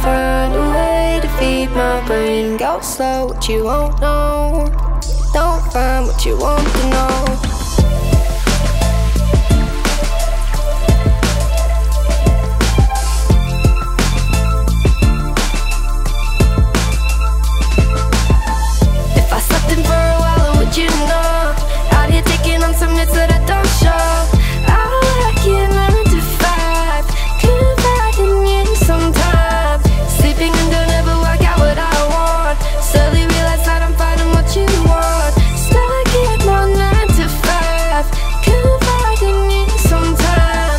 find a way to feed my brain. Go slow, what you won't know. Don't find what you want to know. If I slept in for a while, would you know? Out here taking on some hits that I don't show. I like it 9 to 5. Confiding in some time. Sleeping and don't ever work out what I want. Slowly realize that I'm finding what you want. Stuck in my 9 to 5. Confiding in some time.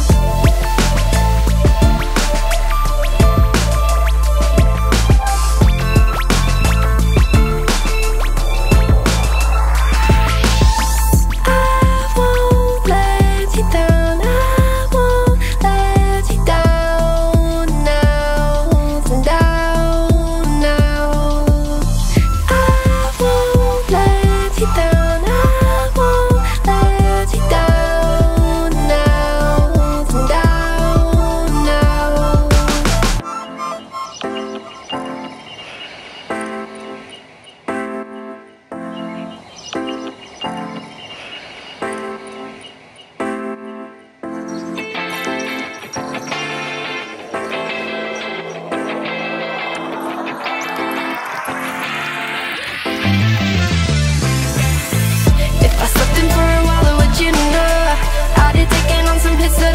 I won't let you down. I won't let you down now and down now. I won't let you down. I won't let you down now and down now. If I slept in for a while, would you know? Out here taking on some hits that